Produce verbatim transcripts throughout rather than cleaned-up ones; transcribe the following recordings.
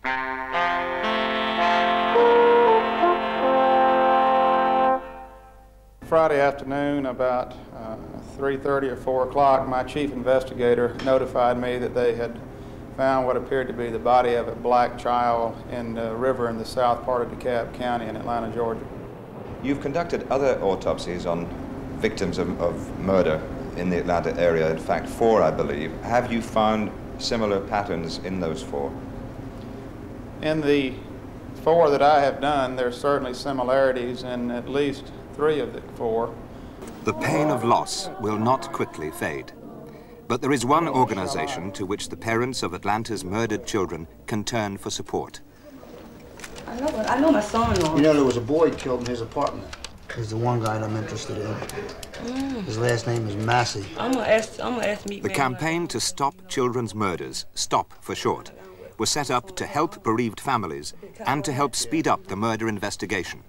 Friday afternoon, about uh, three thirty or four o'clock, my chief investigator notified me that they had found what appeared to be the body of a black child in the river in the south part of DeKalb County in Atlanta, Georgia. You've conducted other autopsies on victims of, of murder in the Atlanta area, in fact four, I believe. Have you found similar patterns in those four? In the four that I have done, there's certainly similarities in at least three of the four. The pain of loss will not quickly fade. But there is one organization to which the parents of Atlanta's murdered children can turn for support. I know, I know my son-in-law. You know, there was a boy killed in his apartment. He's the one guy that I'm interested in. Mm. His last name is Massey. I'm gonna ask, I'm gonna ask me. The campaign to stop children's murders, STOP for short, was set up to help bereaved families and to help speed up the murder investigation.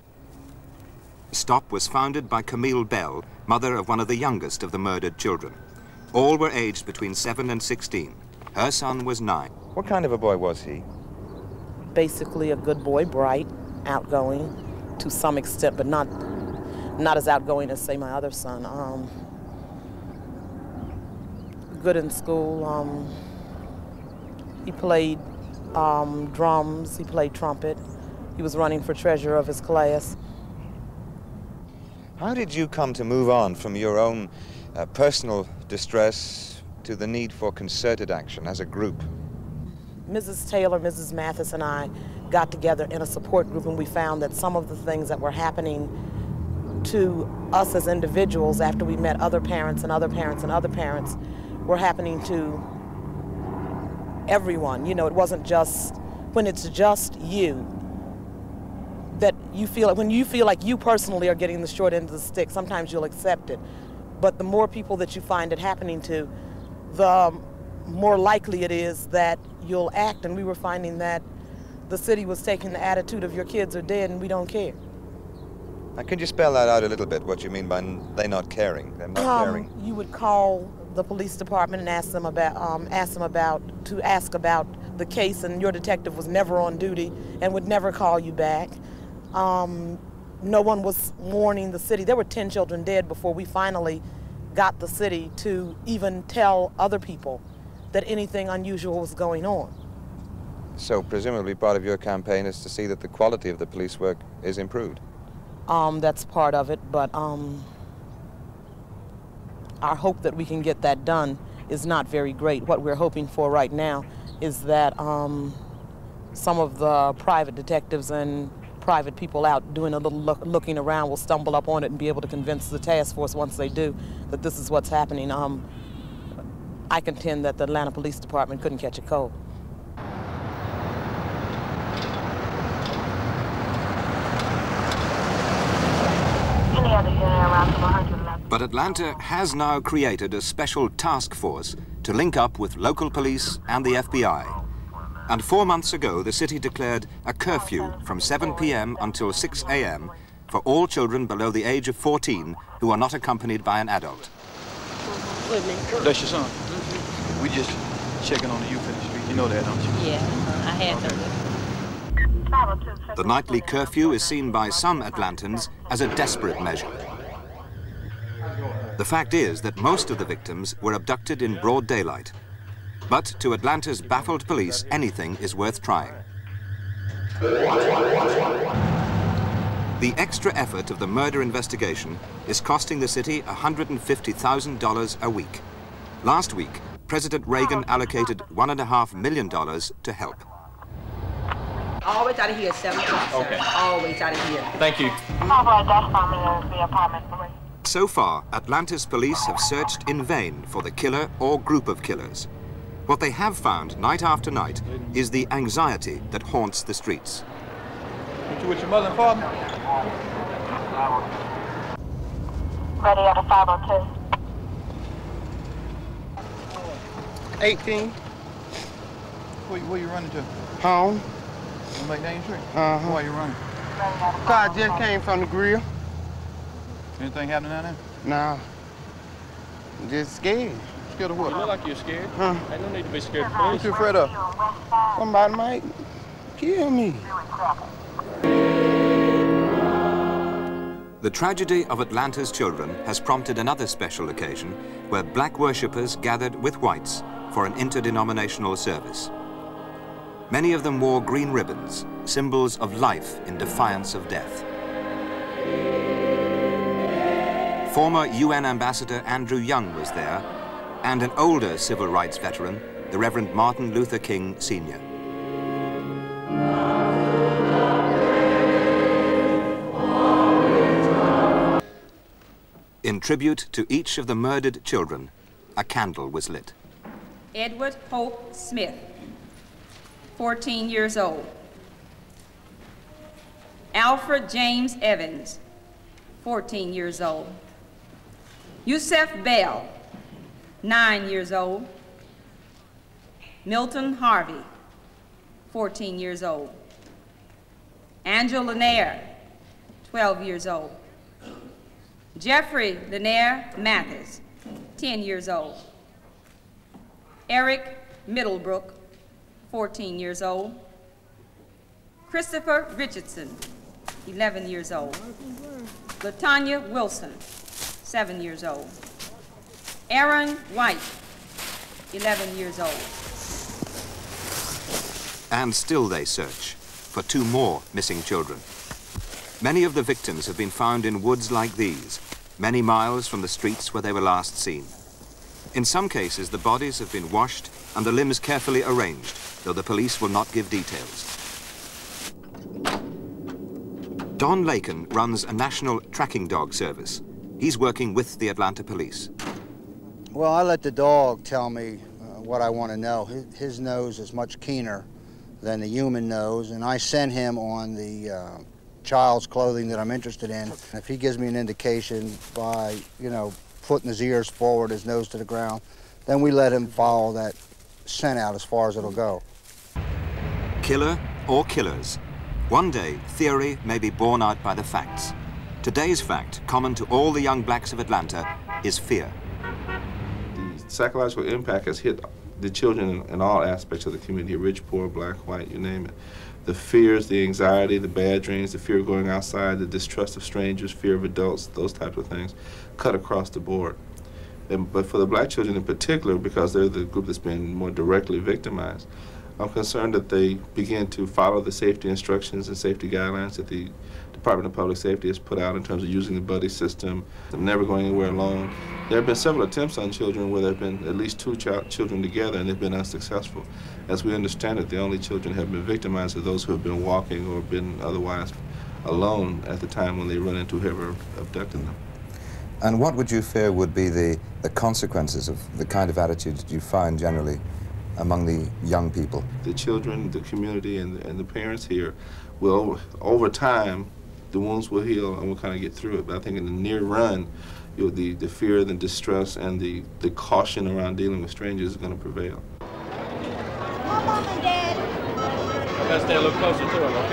STOP was founded by Camille Bell, mother of one of the youngest of the murdered children. All were aged between seven and sixteen. Her son was nine. What kind of a boy was he? Basically a good boy, bright, outgoing to some extent, but not, not as outgoing as, say, my other son. Um, good in school. Um, he played um, drums, he played trumpet. He was running for treasurer of his class. How did you come to move on from your own uh, personal distress to the need for concerted action as a group? Missus Taylor, Missus Mathis, and I got together in a support group, and we found that some of the things that were happening to us as individuals after we met other parents and other parents and other parents were happening to everyone. You know, it wasn't just, when it's just you, that you feel, when you feel like you personally are getting the short end of the stick, sometimes you'll accept it. But the more people that you find it happening to, the more likely it is that you'll act. And we were finding that the city was taking the attitude of your kids are dead and we don't care. Now, could you spell that out a little bit, what you mean by they not caring, them not um, caring? You would call the police department and ask them about, um, ask them about, to ask about the case, and your detective was never on duty and would never call you back. Um, no one was warning the city. There were ten children dead before we finally got the city to even tell other people that anything unusual was going on. So presumably part of your campaign is to see that the quality of the police work is improved? Um, that's part of it, but um, our hope that we can get that done is not very great. What we're hoping for right now is that um, some of the private detectives and private people out doing a little look, looking around will stumble up on it and be able to convince the task force, once they do, that this is what's happening. Um, I contend that the Atlanta Police Department couldn't catch a cold. But Atlanta has now created a special task force to link up with local police and the F B I. And four months ago, the city declared a curfew from seven p m until six a m for all children below the age of fourteen who are not accompanied by an adult. That's your son? Mm-hmm. We just checking on the youth in the street. You know that, don't you? Yeah, I had them. The nightly curfew is seen by some Atlantans as a desperate measure. The fact is that most of the victims were abducted in broad daylight. But to Atlanta's baffled police, anything is worth trying. The extra effort of the murder investigation is costing the city one hundred fifty thousand dollars a week. Last week, President Reagan allocated one point five million dollars to help. Always out of here, seven o'clock, sir. Okay. Always out of here. Thank you. So far, Atlanta's police have searched in vain for the killer or group of killers. What they have found night after night is the anxiety that haunts the streets. With you with your mother and father? Ready at a five oh two. eighteen. Where, where you running to? Home. On McDaniel Street? Uh-huh. Why you running? Car just came from the grill. Anything happening down there? Nah. Just scared. Scared of what? You look like you're scared. Huh? Ain't no need to be scared. What you afraid of? Somebody might kill me. The tragedy of Atlanta's children has prompted another special occasion where black worshippers gathered with whites for an interdenominational service. Many of them wore green ribbons, symbols of life in defiance of death. Former U N Ambassador Andrew Young was there, and an older civil rights veteran, the Reverend Martin Luther King Senior In tribute to each of the murdered children, a candle was lit. Edward Hope Smith, fourteen years old. Alfred James Evans, fourteen years old. Yusef Bell, nine years old. Milton Harvey, fourteen years old. Angel Lanier, twelve years old. Jeffrey Lanier Mathis, ten years old. Eric Middlebrook, fourteen years old. Christopher Richardson, eleven years old. Latanya Wilson, seven years old. Aaron White, eleven years old. And still they search for two more missing children. Many of the victims have been found in woods like these, many miles from the streets where they were last seen. In some cases, the bodies have been washed and the limbs carefully arranged, though the police will not give details. Don Lakin runs a national tracking dog service. He's working with the Atlanta police. Well, I let the dog tell me uh, what I want to know. His, his nose is much keener than the human nose, and I send him on the uh, child's clothing that I'm interested in. If he gives me an indication by, you know, putting his ears forward, his nose to the ground, then we let him follow that scent out as far as it'll go. Killer or killers? One day, theory may be borne out by the facts. Today's fact, common to all the young blacks of Atlanta, is fear. The psychological impact has hit the children in, in all aspects of the community, rich, poor, black, white, you name it. The fears, the anxiety, the bad dreams, the fear of going outside, the distrust of strangers, fear of adults, those types of things, cut across the board. And, but for the black children in particular, because they're the group that's been more directly victimized, I'm concerned that they begin to follow the safety instructions and safety guidelines that the Department of Public Safety has put out in terms of using the buddy system, never going anywhere alone. There have been several attempts on children where there have been at least two ch children together and they've been unsuccessful. As we understand it, the only children who have been victimized are those who have been walking or been otherwise alone at the time when they run into whoever abducted them. And what would you fear would be the, the consequences of the kind of attitudes you find generally among the young people? The children, the community, and, and the parents here will, over time, the wounds will heal and we'll kind of get through it. But I think in the near run, you know, the, the fear, the distress, and the, the caution around dealing with strangers is going to prevail. Come on, Dad. I gotta stay a little closer to him,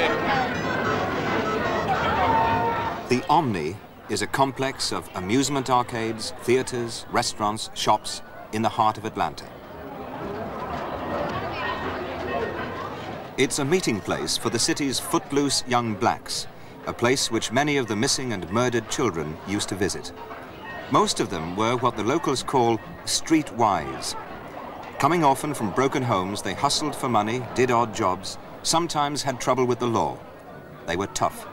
okay? The Omni is a complex of amusement arcades, theaters, restaurants, shops in the heart of Atlanta. It's a meeting place for the city's footloose young blacks, a place which many of the missing and murdered children used to visit. Most of them were what the locals call streetwise. Coming often from broken homes, they hustled for money, did odd jobs, sometimes had trouble with the law. They were tough.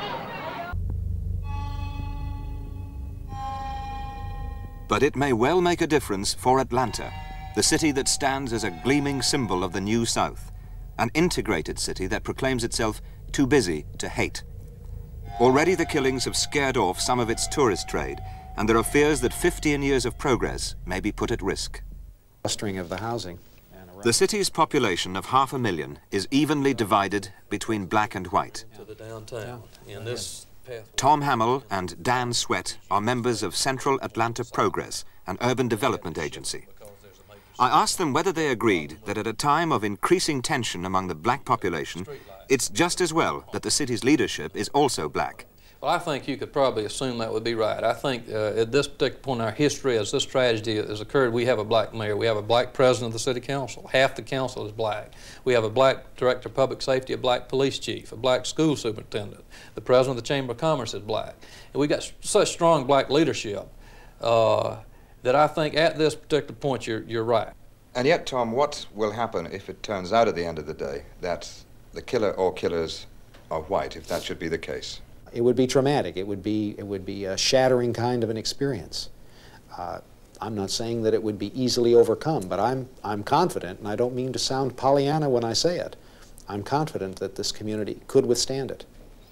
But it may well make a difference for Atlanta, the city that stands as a gleaming symbol of the New South, an integrated city that proclaims itself too busy to hate. Already the killings have scared off some of its tourist trade, and there are fears that fifteen years of progress may be put at risk. Clustering of the housing. The city's population of half a million is evenly divided between black and white. To the downtown in this pathway. Tom Hamill and Dan Sweat are members of Central Atlanta Progress, an urban development agency. I asked them whether they agreed that at a time of increasing tension among the black population, it's just as well that the city's leadership is also black. Well, I think you could probably assume that would be right. I think uh, at this particular point in our history, as this tragedy has occurred, we have a black mayor, we have a black president of the city council. Half the council is black. We have a black director of public safety, a black police chief, a black school superintendent. The president of the Chamber of Commerce is black. And we got such strong black leadership uh, that I think at this particular point you're, you're right. And yet, Tom, what will happen if it turns out at the end of the day that the killer or killers are white, if that should be the case? It would be traumatic. It would be, it would be a shattering kind of an experience. Uh, I'm not saying that it would be easily overcome, but I'm, I'm confident, and I don't mean to sound Pollyanna when I say it, I'm confident that this community could withstand it.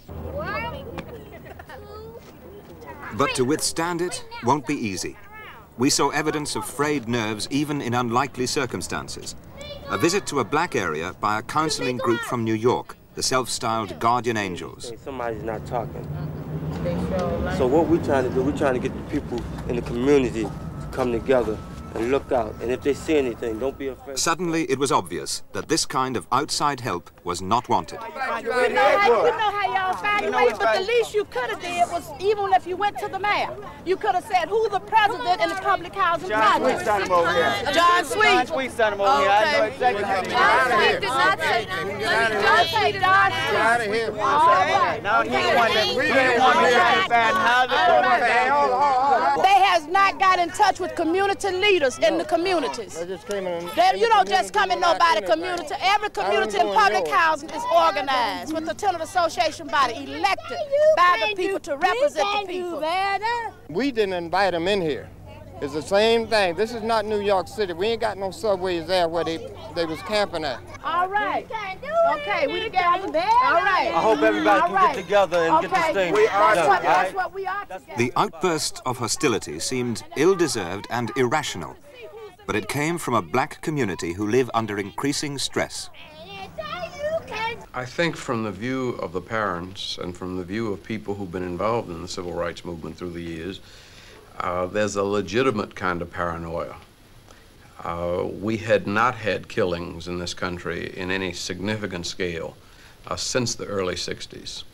But to withstand it won't be easy. We saw evidence of frayed nerves even in unlikely circumstances. A visit to a black area by a counseling group from New York, the self-styled Guardian Angels. Somebody's not talking. So what we're trying to do, we're trying to get the people in the community to come together and look out. And if they see anything, don't be afraid. Suddenly, it was obvious that this kind of outside help was not wanted. We know how, we know how y'all find a way, but the least you could have did was, even if you went to the mayor, you could have said who the president in the public housing project. John Sweet, over here. John Sweet. John Sweet sent him over here. I know exactly how he John Sweet did not say nothing. John Sweet, John Sweet. Get out of here. All right. Now he's the one that we didn't want to get bad housing. They has not got in touch with community leaders in the communities. They just came in. They, you don't just come in nobody community. Every community in public housing is organized with the tenant association body elected by the people to represent the people. We didn't invite them in here. It's the same thing. This is not New York City. We ain't got no subways there where they, they was camping at. All right. Okay, we together. All right. I hope everybody All can right. get together and okay. get this thing we are, done. That's what, that's what we are together. The outburst of hostility seemed ill-deserved and irrational, but it came from a black community who live under increasing stress. I think from the view of the parents and from the view of people who've been involved in the civil rights movement through the years, uh, there's a legitimate kind of paranoia. Uh, we had not had killings in this country in any significant scale uh, since the early sixties.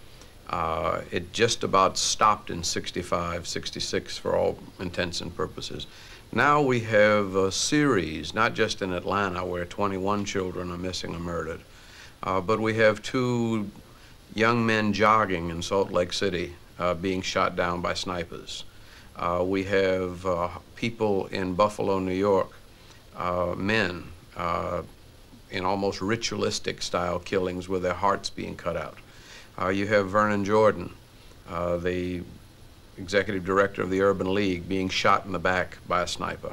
Uh, it just about stopped in sixty-five, sixty-six for all intents and purposes. Now we have a series, not just in Atlanta where twenty-one children are missing or murdered, uh, but we have two young men jogging in Salt Lake City uh, being shot down by snipers. Uh, we have uh, people in Buffalo, New York, uh, men uh, in almost ritualistic style killings with their hearts being cut out. Uh, you have Vernon Jordan, uh, the executive director of the Urban League, being shot in the back by a sniper.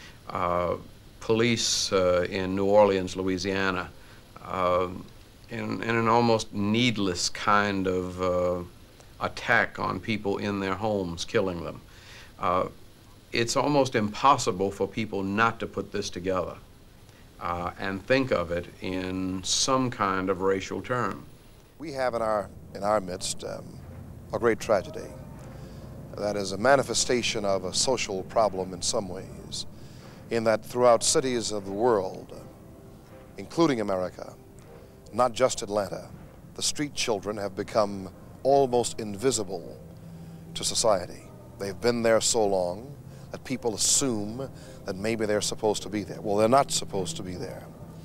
Uh, police uh, in New Orleans, Louisiana, uh, in, in an almost needless kind of uh, attack on people in their homes, killing them. Uh, it's almost impossible for people not to put this together uh, and think of it in some kind of racial term. We have in our, in our midst um, a great tragedy that is a manifestation of a social problem in some ways, in that throughout cities of the world, including America, not just Atlanta, the street children have become almost invisible to society. They've been there so long that people assume that maybe they're supposed to be there. Well, they're not supposed to be there.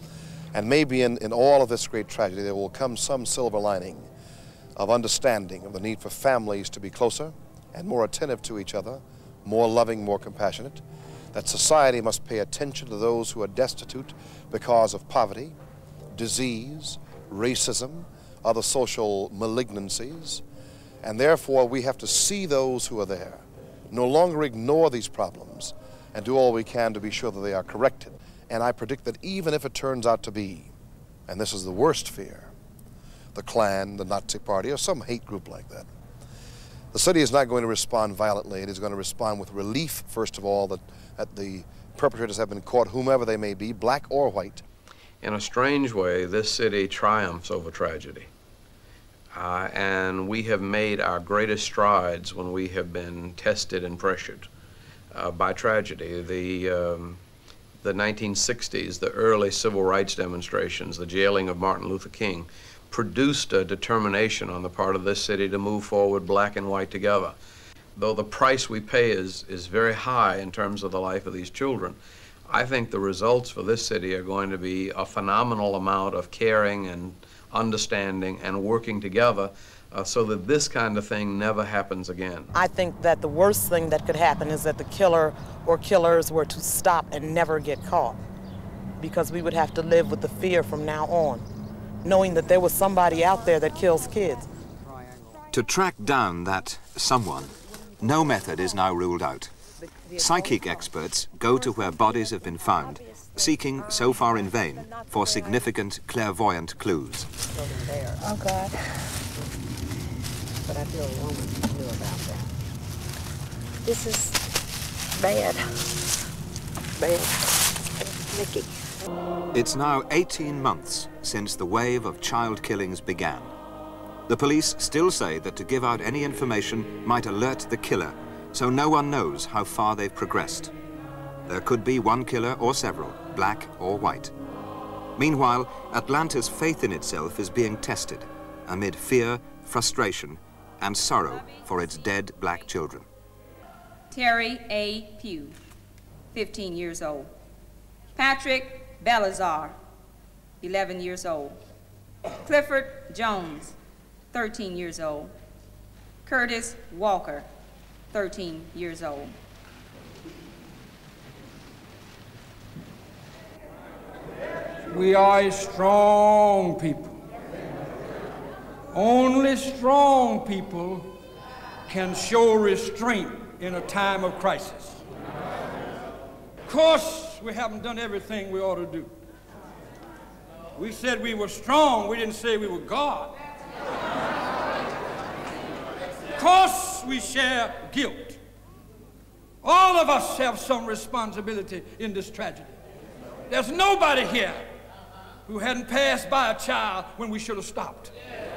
And maybe in, in all of this great tragedy, there will come some silver lining of understanding of the need for families to be closer and more attentive to each other, more loving, more compassionate, that society must pay attention to those who are destitute because of poverty, disease, racism, other social malignancies, and therefore we have to see those who are there, no longer ignore these problems, and do all we can to be sure that they are corrected. And I predict that even if it turns out to be, and this is the worst fear, the Klan, the Nazi Party, or some hate group like that, the city is not going to respond violently. It is going to respond with relief, first of all, that, that the perpetrators have been caught, whomever they may be, black or white. In a strange way, this city triumphs over tragedy. Uh, and we have made our greatest strides when we have been tested and pressured uh, by tragedy. The, um, the nineteen sixties, the early civil rights demonstrations, the jailing of Martin Luther King, produced a determination on the part of this city to move forward black and white together. Though the price we pay is, is very high in terms of the life of these children, I think the results for this city are going to be a phenomenal amount of caring and understanding and working together uh, so that this kind of thing never happens again. I think that the worst thing that could happen is that the killer or killers were to stop and never get caught, because we would have to live with the fear from now on, knowing that there was somebody out there that kills kids. To track down that someone, no method is now ruled out. Psychic experts go to where bodies have been found, seeking, so far in vain, for significant clairvoyant clues. Oh, God. But I feel a woman knew about that. This is bad. Bad. Mickey. It's now eighteen months since the wave of child killings began. The police still say that to give out any information might alert the killer, so no one knows how far they've progressed. There could be one killer or several, black or white. Meanwhile, Atlanta's faith in itself is being tested amid fear, frustration, and sorrow for its dead black children. Terry A. Pugh, fifteen years old. Patrick Belazar, eleven years old. Clifford Jones, thirteen years old. Curtis Walker, thirteen years old. We are a strong people. Only strong people can show restraint in a time of crisis. Of course, we haven't done everything we ought to do. We said we were strong, we didn't say we were God. Of course, we share guilt. All of us have some responsibility in this tragedy. There's nobody here who hadn't passed by a child when we should have stopped.